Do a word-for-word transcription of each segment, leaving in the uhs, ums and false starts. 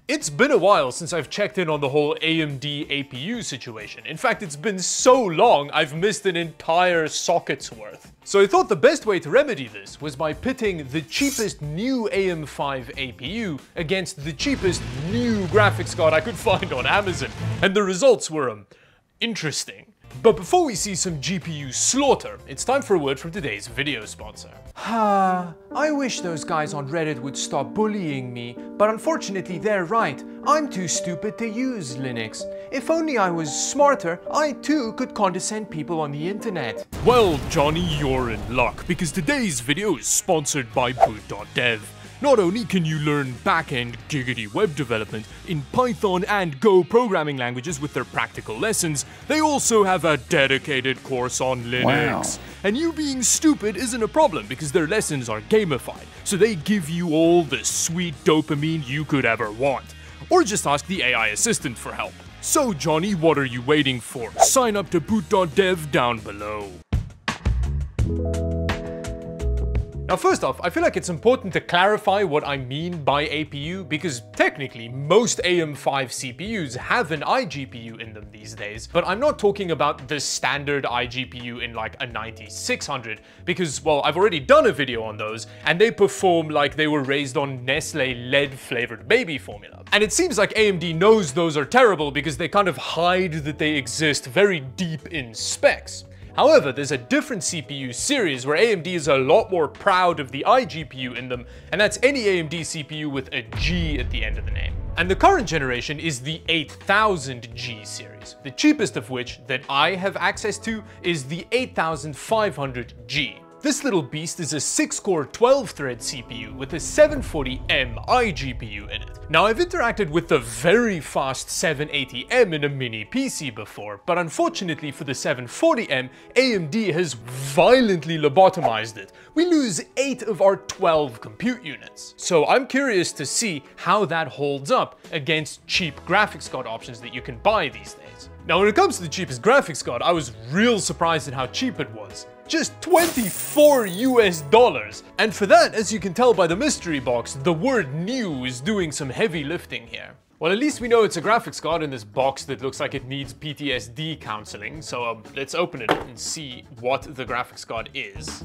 It's been a while since I've checked in on the whole A M D A P U situation. In fact, it's been so long, I've missed an entire socket's worth. So I thought the best way to remedy this was by pitting the cheapest new A M five A P U against the cheapest new graphics card I could find on Amazon. And the results were, um, interesting. But before we see some G P U slaughter, it's time for a word from today's video sponsor. Ah, I wish those guys on Reddit would stop bullying me, but unfortunately they're right. I'm too stupid to use Linux. If only I was smarter, I too could condescend people on the internet. Well, Johnny, you're in luck, because today's video is sponsored by boot dot dev. Not only can you learn back-end giggity web development in Python and Go programming languages with their practical lessons, they also have a dedicated course on Linux. Wow. And you being stupid isn't a problem because their lessons are gamified, so they give you all the sweet dopamine you could ever want. Or just ask the A I assistant for help. So Johnny, what are you waiting for? Sign up to boot dot dev down below. Now first off, I feel like it's important to clarify what I mean by A P U because technically most A M five C P Us have an iGPU in them these days, but I'm not talking about the standard iGPU in like a ninety-six hundred because, well, I've already done a video on those and they perform like they were raised on Nestle lead flavored baby formula. And it seems like A M D knows those are terrible because they kind of hide that they exist very deep in specs. However, there's a different C P U series where A M D is a lot more proud of the iGPU in them, and that's any A M D C P U with a G at the end of the name. And the current generation is the eight thousand G series, the cheapest of which that I have access to is the eight thousand five hundred G. This little beast is a six core twelve thread C P U with a seven forty M iGPU in it. Now I've interacted with the very fast seven eighty M in a mini P C before, but unfortunately for the seven forty M, A M D has violently lobotomized it. We lose eight of our twelve compute units. So I'm curious to see how that holds up against cheap graphics card options that you can buy these days. Now when it comes to the cheapest graphics card, I was real surprised at how cheap it was. Just twenty-four U S dollars. And for that, as you can tell by the mystery box, the word new is doing some heavy lifting here. Well, at least we know it's a graphics card in this box that looks like it needs P T S D counseling. So um, let's open it and see what the graphics card is.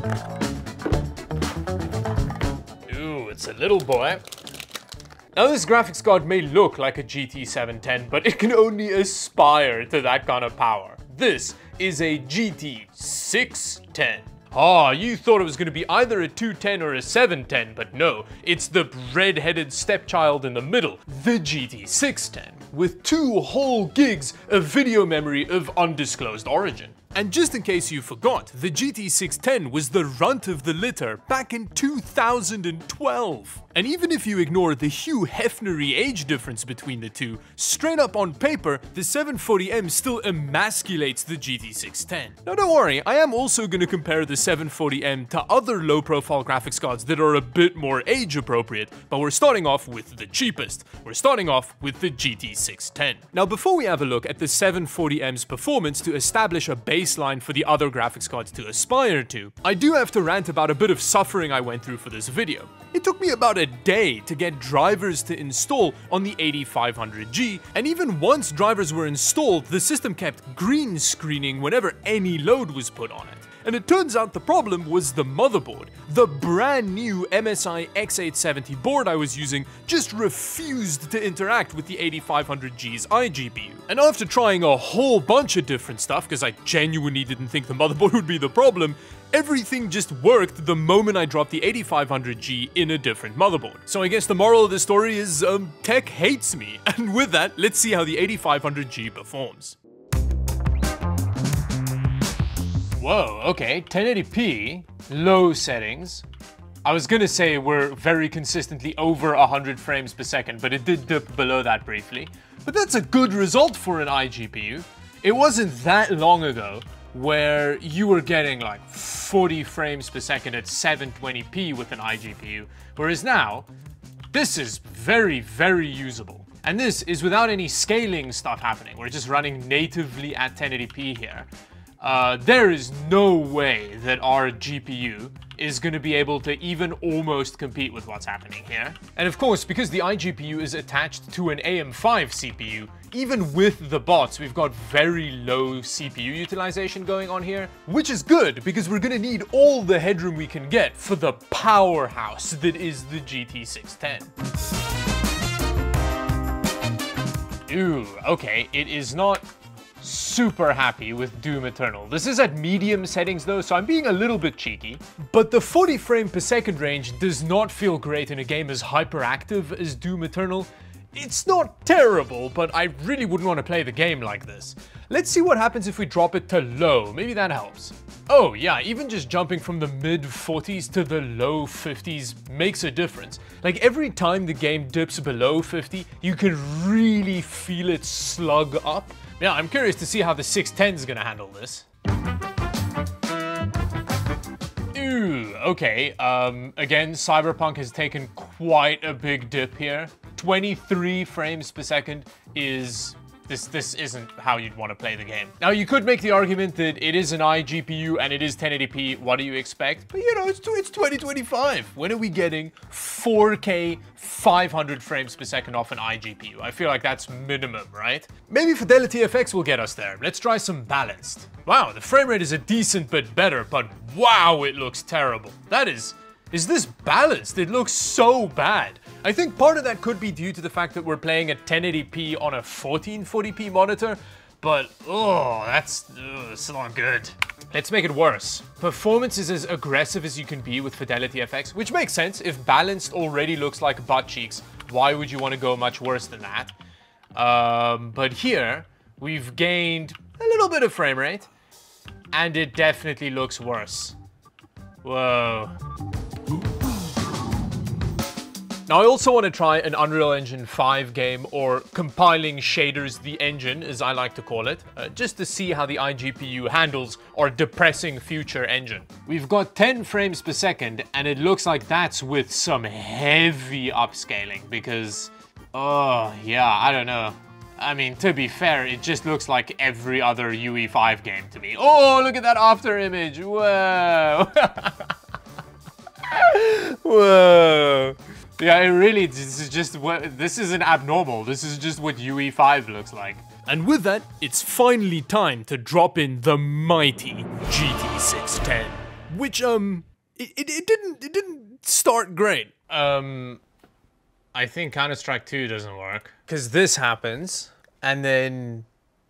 Ooh, it's a little boy. Now this graphics card may look like a G T seven ten, but it can only aspire to that kind of power. This is a G T six ten. Ah, you thought it was going to be either a two ten or a seven ten, but no, it's the red-headed stepchild in the middle, the G T six ten, with two whole gigs of video memory of undisclosed origin. And just in case you forgot, the G T six ten was the runt of the litter back in two thousand twelve. And even if you ignore the Hugh Hefnery age difference between the two, straight up on paper, the seven forty M still emasculates the G T six ten. Now don't worry, I am also going to compare the seven forty M to other low-profile graphics cards that are a bit more age-appropriate, but we're starting off with the cheapest. We're starting off with the G T six ten. Now before we have a look at the seven forty M's performance to establish a baseline for the other graphics cards to aspire to, I do have to rant about a bit of suffering I went through for this video. It took me about a day to get drivers to install on the eighty-five hundred G, and even once drivers were installed, the system kept green screening whenever any load was put on it. And it turns out the problem was the motherboard. The brand new M S I X eight seventy board I was using just refused to interact with the eighty-five hundred G's iGPU. And after trying a whole bunch of different stuff, because I genuinely didn't think the motherboard would be the problem, everything just worked the moment I dropped the eighty-five hundred G in a different motherboard. So I guess the moral of the story is, um, tech hates me. And with that, let's see how the eighty-five hundred G performs. Whoa, okay, ten eighty p, low settings. I was gonna say we're very consistently over one hundred frames per second, but it did dip below that briefly. But that's a good result for an iGPU. It wasn't that long ago where you were getting like forty frames per second at seven twenty p with an iGPU, whereas now, this is very, very usable. And this is without any scaling stuff happening. We're just running natively at ten eighty p here. uh, there is no way that our G P U is going to be able to even almost compete with what's happening here. And of course, because the iGPU is attached to an A M five C P U, even with the bots, we've got very low C P U utilization going on here, which is good because we're going to need all the headroom we can get for the powerhouse that is the G T six ten. Ooh, okay, it is not super happy with Doom Eternal. This is at medium settings though, so I'm being a little bit cheeky. But the forty frame per second range does not feel great in a game as hyperactive as Doom Eternal. It's not terrible, but I really wouldn't want to play the game like this. Let's see what happens if we drop it to low. Maybe that helps. Oh yeah, even just jumping from the mid forties to the low fifties makes a difference. Like every time the game dips below fifty, you can really feel it slug up. Yeah, I'm curious to see how the six ten is gonna handle this. Ooh, okay. Um, again, Cyberpunk has taken quite a big dip here. twenty-three frames per second is... This, this isn't how you'd want to play the game. Now, you could make the argument that it is an iGPU and it is ten eighty p. What do you expect? But you know, it's, it's twenty twenty-five. When are we getting four K five hundred frames per second off an iGPU? I feel like that's minimum, right? Maybe Fidelity F X will get us there. Let's try some balanced. Wow, the frame rate is a decent bit better, but wow, it looks terrible. That is... Is this balanced? It looks so bad. I think part of that could be due to the fact that we're playing at ten eighty p on a fourteen forty p monitor, but oh, that's, ugh, that's not good. Let's make it worse. Performance is as aggressive as you can be with Fidelity F X, which makes sense. If balanced already looks like butt cheeks, why would you want to go much worse than that? Um, but here, we've gained a little bit of frame rate, and it definitely looks worse. Whoa. Now I also want to try an Unreal Engine five game, or compiling shaders the engine as I like to call it, uh, just to see how the iGPU handles our depressing future engine. We've got ten frames per second and it looks like that's with some heavy upscaling because, oh yeah, I don't know. I mean, to be fair, it just looks like every other U E five game to me. Oh, look at that after image, whoa. Whoa. Yeah, it really, this is just what, this isn't abnormal. This is just what U E five looks like. And with that, it's finally time to drop in the mighty G T six ten. Which, um, it, it, it didn't, it didn't start great. Um, I think Counter-Strike two doesn't work. Cause this happens, and then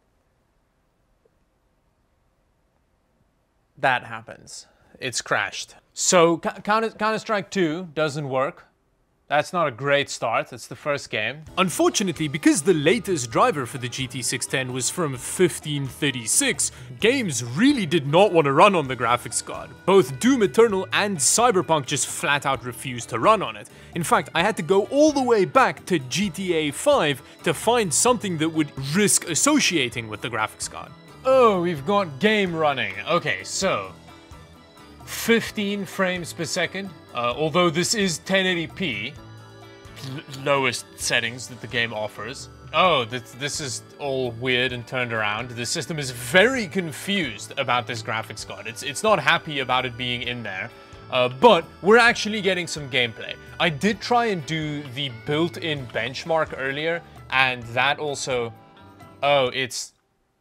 that happens. It's crashed. So, Counter, Counter-Strike two doesn't work. That's not a great start, it's the first game. Unfortunately, because the latest driver for the G T six ten was from fifteen thirty-six, games really did not want to run on the graphics card. Both Doom Eternal and Cyberpunk just flat out refused to run on it. In fact, I had to go all the way back to G T A five to find something that would risk associating with the graphics card. Oh, we've got game running. Okay, so fifteen frames per second. Uh, although this is ten eighty p, lowest settings that the game offers. Oh, this, this is all weird and turned around. The system is very confused about this graphics card. It's, it's not happy about it being in there, uh, but we're actually getting some gameplay. I did try and do the built-in benchmark earlier, and that also... Oh, it's...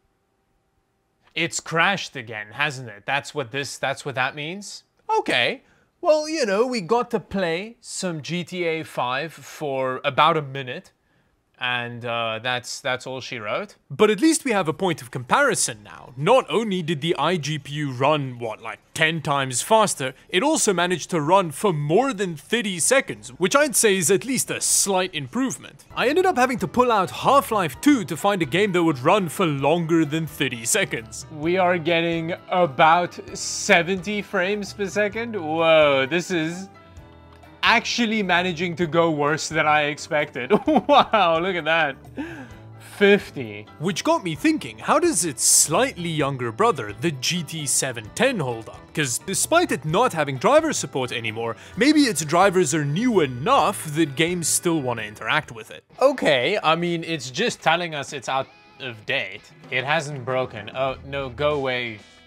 It's crashed again, hasn't it? That's what this, that's what that means? Okay. Well, you know, we got to play some G T A five for about a minute, and uh, that's that's all she wrote. But at least we have a point of comparison now. Not only did the iGPU run, what, like ten times faster, it also managed to run for more than thirty seconds, which I'd say is at least a slight improvement. I ended up having to pull out Half-Life two to find a game that would run for longer than thirty seconds. We are getting about seventy frames per second? Whoa, this is actually managing to go worse than I expected. Wow, look at that. fifty. Which got me thinking, how does its slightly younger brother, the G T seven ten, hold up? Because despite it not having driver support anymore, maybe its drivers are new enough that games still want to interact with it. Okay, I mean, it's just telling us it's out of date. It hasn't broken. Oh, no, go away,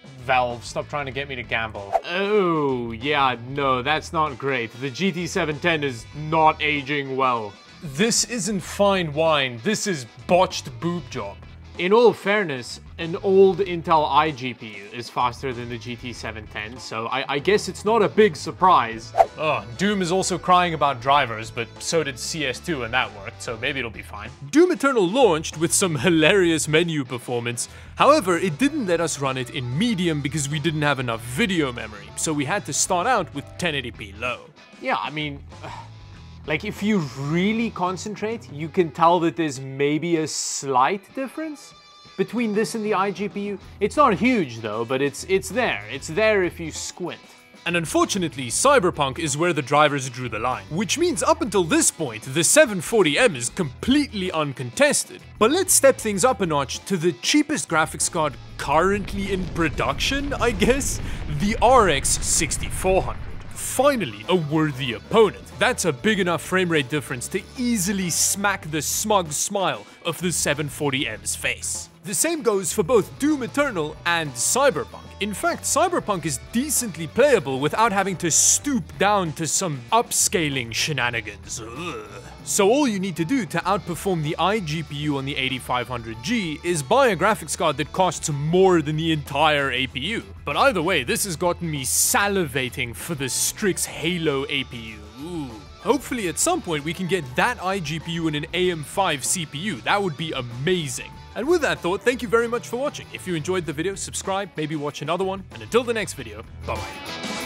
Valve, stop trying to get me to gamble. Oh, yeah, no, that's not great. The G T seven ten is not aging well. This isn't fine wine, this is botched boob job. In all fairness, an old Intel iGPU is faster than the G T seven ten, so I, I guess it's not a big surprise. Oh, Doom is also crying about drivers, but so did C S two and that worked, so maybe it'll be fine. Doom Eternal launched with some hilarious menu performance. However, it didn't let us run it in medium because we didn't have enough video memory, so we had to start out with ten eighty p low. Yeah, I mean, like if you really concentrate, you can tell that there's maybe a slight difference between this and the iGPU. It's not huge though, but it's it's there. It's there if you squint. And unfortunately, Cyberpunk is where the drivers drew the line, which means up until this point, the seven forty M is completely uncontested. But let's step things up a notch to the cheapest graphics card currently in production, I guess, the R X sixty-four hundred. Finally, a worthy opponent. That's a big enough frame rate difference to easily smack the smug smile of the seven forty M's face. The same goes for both Doom Eternal and Cyberpunk. In fact, Cyberpunk is decently playable without having to stoop down to some upscaling shenanigans. Ugh. So all you need to do to outperform the iGPU on the eighty-five hundred G is buy a graphics card that costs more than the entire A P U. But either way, this has gotten me salivating for the Strix Halo A P U. Ooh. Hopefully at some point we can get that iGPU in an A M five C P U. That would be amazing. And with that thought, thank you very much for watching. If you enjoyed the video, subscribe, maybe watch another one, and until the next video, bye bye.